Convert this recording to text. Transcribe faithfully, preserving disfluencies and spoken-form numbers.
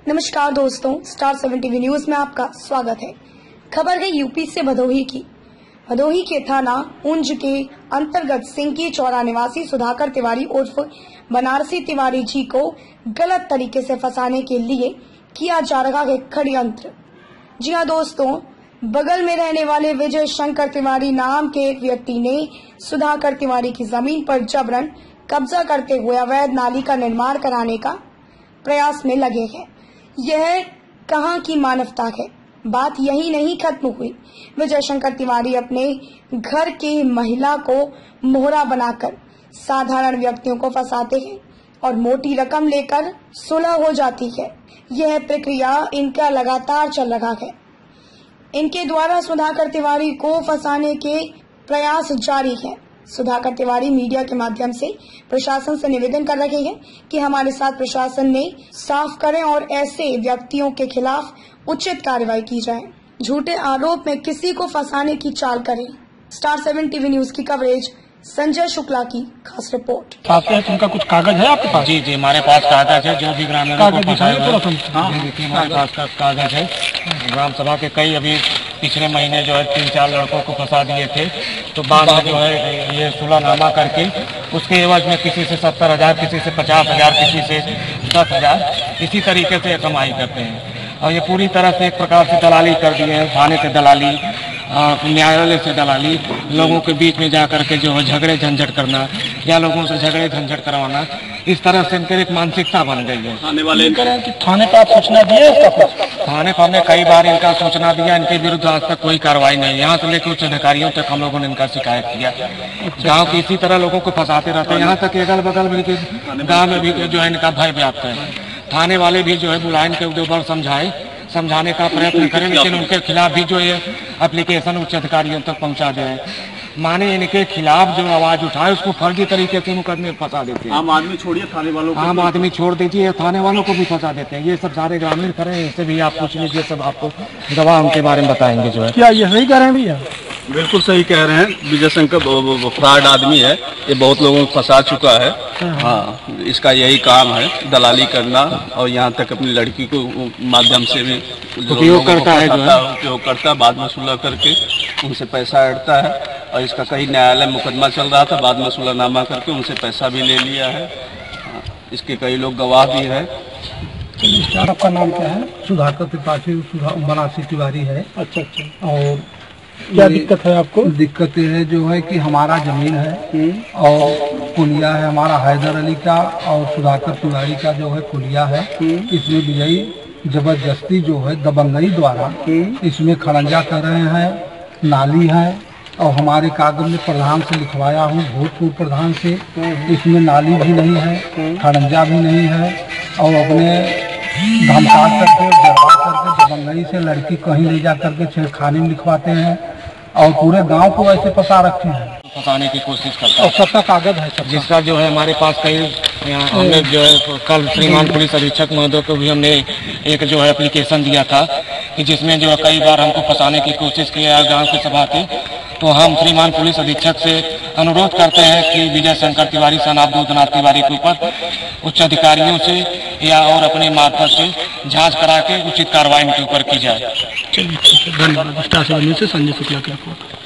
नमस्कार दोस्तों, star seven TV news में आपका स्वागत है। खबर है यूपी से भदोही की। भदोही के थाना उंज के अंतर्गत सिंकी चौरा निवासी सुधाकर तिवारी उर्फ बनारसी तिवारी जी को गलत तरीके से फंसाने के लिए किया जा रहा है षड्यंत्र। जी हाँ दोस्तों, बगल में रहने वाले विजय शंकर तिवारी नाम के एक व्यक्ति ने सुधाकर तिवारी की जमीन पर जबरन कब्जा करते हुए अवैध नाली का निर्माण कराने का प्रयास में लगे हैं। यह कहां की मानवता है। बात यही नहीं खत्म हुई। विजय शंकर तिवारी अपने घर की महिला को मोहरा बनाकर साधारण व्यक्तियों को फंसाते हैं और मोटी रकम लेकर सुलह हो जाती है। यह प्रक्रिया इनका लगातार चल रहा है। इनके द्वारा सुधाकर तिवारी को फंसाने के प्रयास जारी है। सुधाकर तिवारी मीडिया के माध्यम से प्रशासन से निवेदन कर रहे हैं कि हमारे साथ प्रशासन ने साफ करें और ऐसे व्यक्तियों के खिलाफ उचित कार्रवाई की जाए। झूठे आरोप में किसी को फंसाने की चाल करें। स्टार सेवन टीवी न्यूज की कवरेज, संजय शुक्ला की खास रिपोर्ट। आपके उनका कुछ कागज है आपके पास? जी जी, हमारे पास कागज है। जो भी ग्रामीण कागज दिखाइए थोड़ा सा। हाँ, हमारे पास का कागज है। ग्राम सभा के कई अभी पिछले महीने जो है तीन चार लड़कों को फंसा दिए थे, तो बाद में जो है ये सुलहनामा करके उसके एवज में किसी से सत्तर हजार किसी से पचास हजार किसी से दस हजार इसी तरीके से कमाई करते हैं। और ये पूरी तरह से एक प्रकार से दलाली कर दिए हैं। थाने से दलाली, न्यायालय से दलाली, लोगों के बीच में जा करके जो है झगड़े झंझट करना या लोगों से झगड़े झंझट करवाना, इस तरह से इनकी एक मानसिकता बन गई है। थाने वाले कि थाने पर आप सूचना दिए इसका कुछ? थाने पर हमने कई बार इनका सूचना दिया, इनके विरुद्ध आज तक कोई कार्रवाई नहीं। यहाँ से लेकर उच्च अधिकारियों तक हम लोगों ने इनका शिकायत किया। गाँव के इसी तरह लोगों को फंसाते रहते हैं। यहाँ तक अगल बगल में गाँव में भी जो है इनका भय व्याप्त है। थाने वाले भी जो है बुलाए, इनके ऊपर समझाए समझाने का प्रयत्न करें, लेकिन उनके खिलाफ भी जो है एप्लीकेशन उच्च अधिकारियों तक पहुंचा दें। माने इनके खिलाफ जो आवाज उठाए उसको फर्जी तरीके से मुकदमे फंसा देते हैं। आम आदमी छोड़िए, थाने वालों को आम आदमी छोड़ दीजिए, थाने वालों को भी फंसा देते हैं। ये सब सारे ग्रामीण करें, इससे भी आप पूछ लीजिए, सब आपको गवाह उनके बारे में बताएंगे। जो है क्या ये सही कह रहे हैं भैया? बिल्कुल सही कह रहे हैं। विजय शंकर फ्रॉड आदमी है, ये बहुत लोगों को फंसा चुका है। हाँ, इसका यही काम है, दलाली करना और यहाँ तक अपनी लड़की को माध्यम से भी उपयोग करता है जो है उपयोग करता है, बाद में सुलह करके उनसे पैसा अड़ता है। और इसका कहीं न्यायालय मुकदमा चल रहा था, बाद में सुलहनामा करके उनसे पैसा भी ले लिया है। इसके कई लोग गवाह भी है। आपका नाम क्या है? सुधाकर त्रिपाठी बनारसी तिवारी है। अच्छा अच्छा। और क्या दिक्कत है आपको? दिक्कत ये है जो है कि हमारा जमीन है और कुलिया है हमारा हैदर अली का और सुधाकर तिवारी का जो है कुलिया है। इसमें विजयी जबरदस्ती जो है दबंगई द्वारा इसमें खड़ंजा कर रहे हैं, नाली है। और हमारे कागज में प्रधान से लिखवाया हूँ, भूतपूर्व प्रधान से। इसमें नाली भी नहीं है, खड़ंजा भी नहीं है। और अपने धमका करके डरवा करके दबंगई से लड़की कहीं ले जा करके छेड़खानी में लिखवाते हैं और पूरे गांव को ऐसे फंसा रखे हैं, फंसाने की कोशिश करता है। सबका कागज है सबका? जिसका जो है हमारे पास कई यहाँ हमने जो है कल श्रीमान पुलिस अधीक्षक महोदय को भी हमने एक जो है एप्लीकेशन दिया था कि जिसमें जो है कई बार हमको फंसाने की कोशिश की है गाँव की सभा की। तो हम श्रीमान पुलिस अधीक्षक से अनुरोध करते हैं कि विजय शंकर तिवारी सनाब दूधनाथ तिवारी के ऊपर उच्च अधिकारियों से या और अपने मार्फत से जांच करा के उचित कार्रवाई इनके ऊपर की जाए। चलिए, धन्यवाद। स्टार सेवन न्यूज़ से संजय शुक्ला की रिपोर्ट।